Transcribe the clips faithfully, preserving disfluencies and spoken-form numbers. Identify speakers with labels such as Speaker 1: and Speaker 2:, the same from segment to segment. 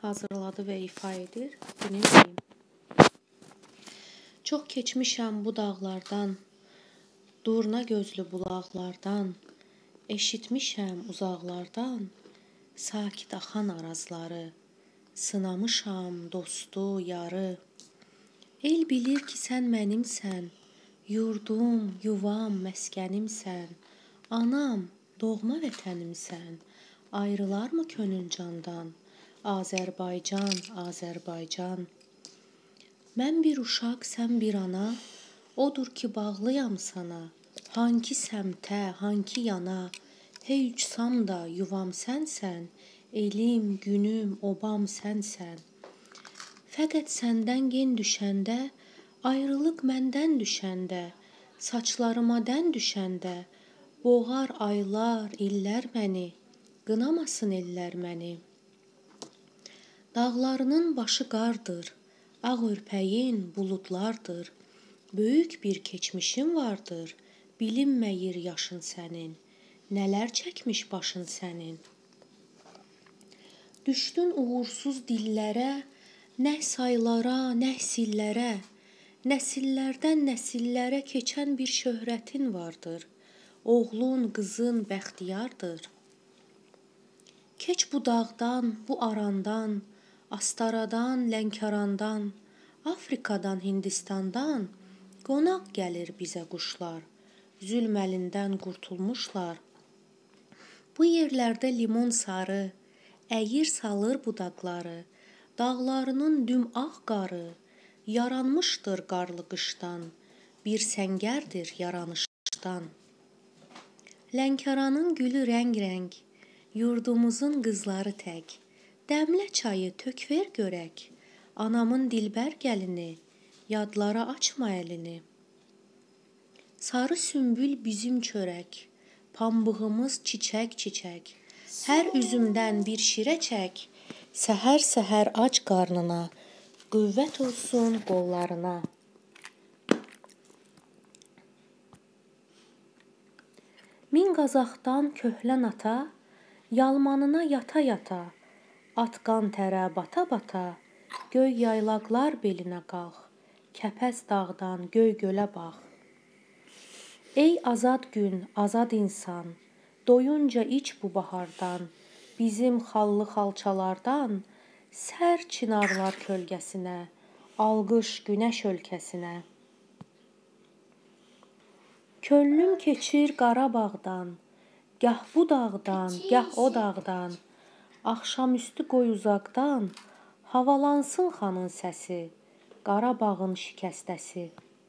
Speaker 1: hazırladı və ifa edir. Dinləyim. Çox keçmişəm bu dağlardan, durna gözlü bulaqlardan, eşitmişəm uzaqlardan, sakit axan arazları, sınamışam dostu, yarı. El bilir ki, sən mənimsən, yurdum, yuvam, məskənimsən, anam, doğma vətənimsən, ayrılarmı könül candan, Azərbaycan, Azərbaycan. Mən bir uşaq, sən bir ana, odur ki, bağlıyam sana, hanki səmtə, hanki yana, hey uçsam da yuvam sənsən, elim, günüm, obam sənsən. Fəqət səndən gen düşəndə, ayrılıq məndən düşəndə, saçlarıma dən düşəndə, boğar aylar, illər məni, qınamasın ellər məni. Dağlarının başı qardır, ağ örpəyin buludlardır, böyük bir keçmişin vardır, bilinməyir yaşın sənin, nələr çəkmiş başın sənin. Düşdün uğursuz dillərə, nə saylara, nə sillərə, nəsillərdən nəsillərə keçən bir şöhrətin vardır, oğlun, qızın bəxtiyardır. Keç bu dağdan, bu arandan, Astaradan, Lənkərandan, Afrikadan, Hindistandan, qonaq gəlir bizə quşlar, zülm əlindən qurtulmuşlar. Bu yerlərdə limon sarı, əyir salır budaqları, dağlarının düm ağ qarı, yaranmışdır qarlı qışdan, bir səngərdir yaranışdan. Lənkəranın gülü rəng-rəng, yurdumuzun qızları tək, dəmlə çayı tök ver görək, anamın dilbər gəlini, yadlara açma əlini. Sarı sümbül bizim çörək, pambığımız çiçək-çiçək, hər üzümdən bir şirə çək, səhər-səhər ac qarnına, qüvvət olsun qollarına. Min Qazaxdan köhlən ata, yalmanına yata-yata, atqan tərə bata-bata, göy yaylaqlar belinə qalx, Kəpəz dağdan göy gölə bax. Ey azad gün, azad insan, doyunca iç bu bahardan, bizim xallı xalçalardan, sər çinarlar kölgəsinə, alqış günəş ölkəsinə. Könlüm keçir Qarabağdan, gah bu dağdan, gah o dağdan, axşamüstü qoy uzaqdan, havalansın xanın səsi, Qarabağın şikəstəsi.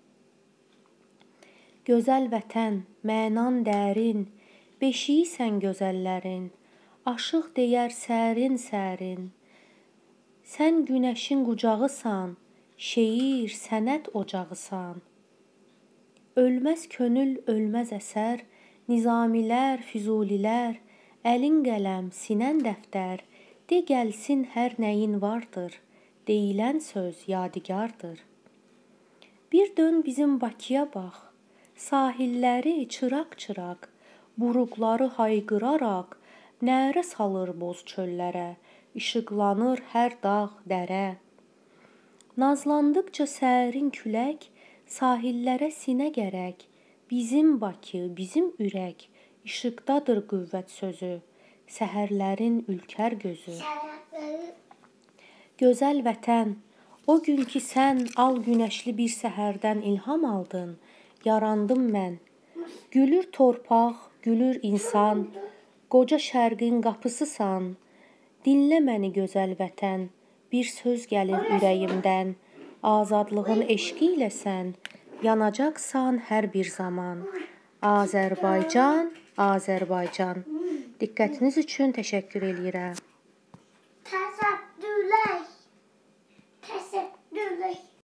Speaker 1: Gözəl vətən, mənan dərin, beşiyisən gözəllərin, aşıq deyər sərin-sərin, sən günəşin qucağısan, şeir, sənət ocağısan. Ölməz könül, ölməz əsər, nizamilər, füzulilər, əlin qələm, sinən dəftər, de gəlsin hər nəyin vardır, deyilən söz yadigardır. Bir dön bizim Bakıya bax, sahilləri çıraq-çıraq, buruqları hayqıraraq, nərə salır boz çöllərə, işıqlanır hər dağ, dərə. Nazlandıqca sərin külək, sahillərə sinə gərək, bizim Bakı, bizim ürək, işıqdadır qüvvət sözü, səhərlərin ülkər gözü. Gözəl vətən, o gün ki sən al günəşli bir səhərdən ilham aldın, yarandım mən. Gülür torpaq, gülür insan, qoca şərqin qapısısan. Dinlə məni gözəl vətən, bir söz gəlir ürəyimdən, azadlığın eşqi ilə sən, yanacaqsan hər bir zaman. Azərbaycan, Azərbaycan. Diqqətiniz üçün təşəkkür eləyirəm.